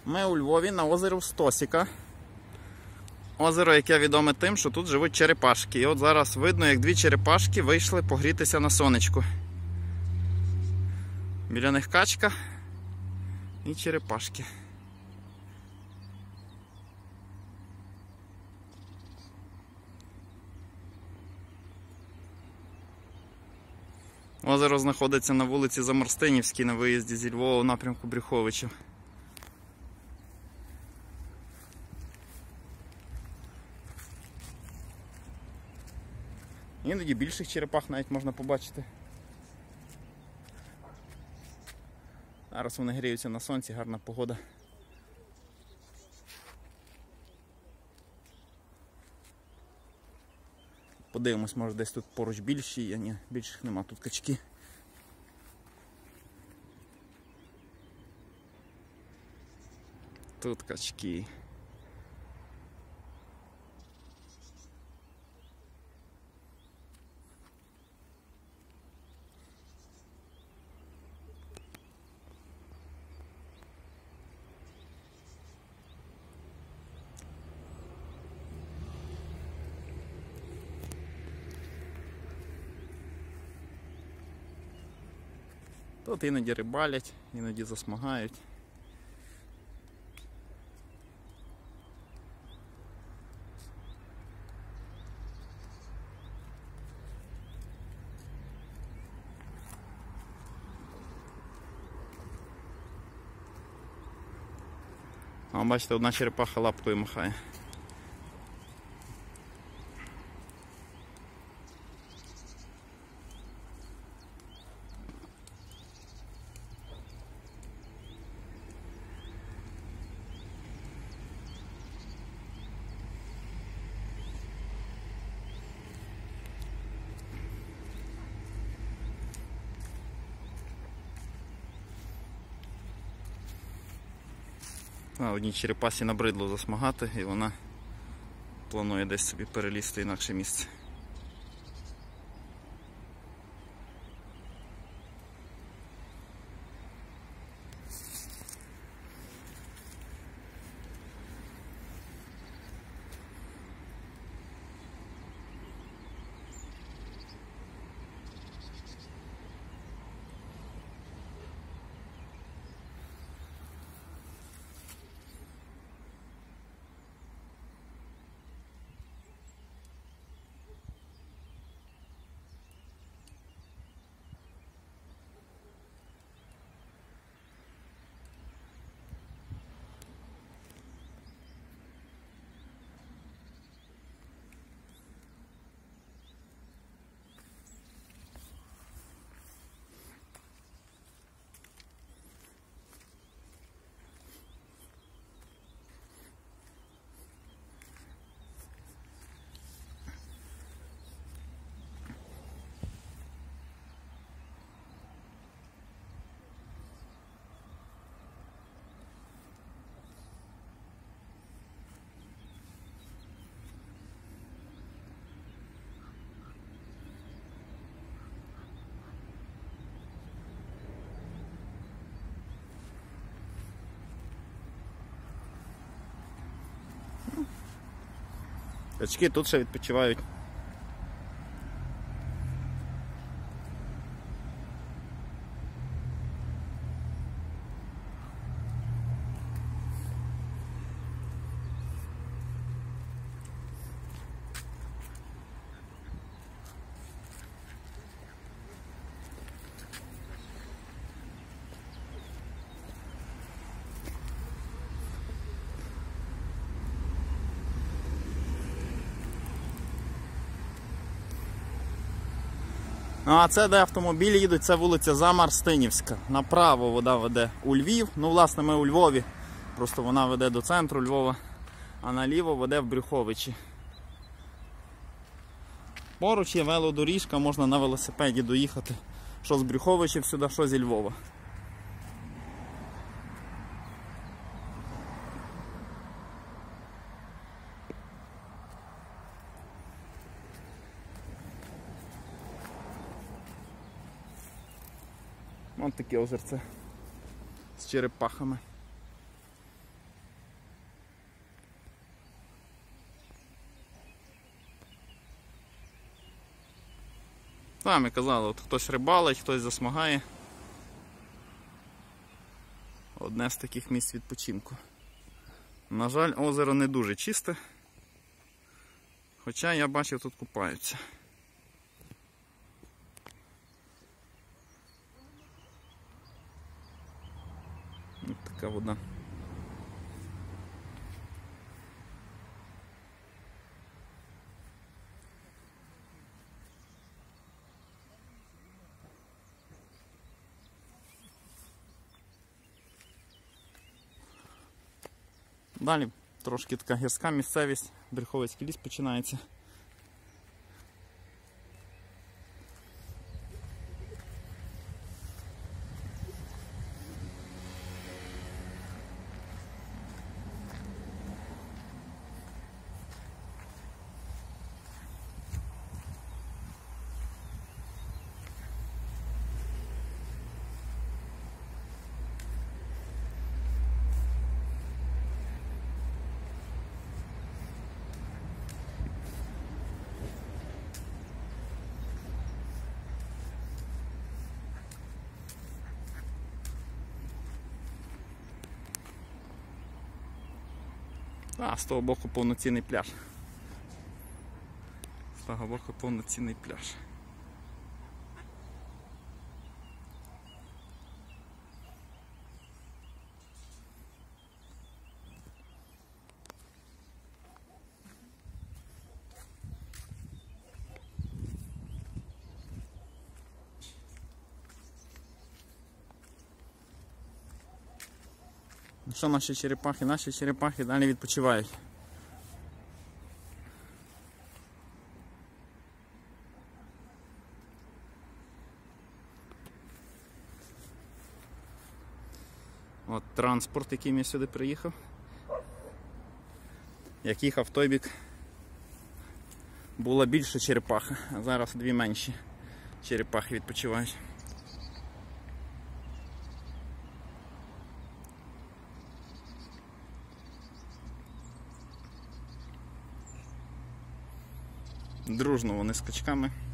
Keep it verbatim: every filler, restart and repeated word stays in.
Ми у Львові на озері Устосіка. Озеро, яке відоме тим, що тут живуть черепашки. І от зараз видно, як дві черепашки вийшли погрітися на сонечку. Біля них качка і черепашки. Озеро знаходиться на вулиці Замарстинівській на виїзді зі Львова у напрямку Брюховичів. Іноді більших черепах навіть можна побачити. Зараз вони гріються на сонці, гарна погода. Подивимось, може десь тут поруч більші, а ні, більших нема, тут качки. Тут качки. Тут іноді рибалять, іноді засмагають. А бачите, одна черепаха лапкою махає. А, одній черепасі набридло засмагати, і вона планує десь собі перелізти в інакше місце. Качки тут ще відпочивають. Ну а це, де автомобілі їдуть, це вулиця Замарстинівська. Направо вода веде у Львів. Ну, власне, ми у Львові. Просто вона веде до центру Львова. А наліво веде в Брюховичі. Поруч є велодоріжка, можна на велосипеді доїхати. Що з Брюховичів сюди, що зі Львова. Ось таке озерце з черепахами. Самі казали, от хтось рибалить, хтось засмагає. Одне з таких місць відпочинку. На жаль, озеро не дуже чисте, хоча я бачив, тут купаються. Ось така вода. Далі трошки така гірська місцевість, Брюховецький ліс починається. А, з того боку повноцінний пляж. З того боку повноцінний пляж. Що наші черепахи? Наші черепахи далі відпочивають. От транспорт, яким я сюди приїхав. Як їхав в той бік, була більша черепаха, а зараз дві менші черепахи відпочивають. Дружно вони скачками.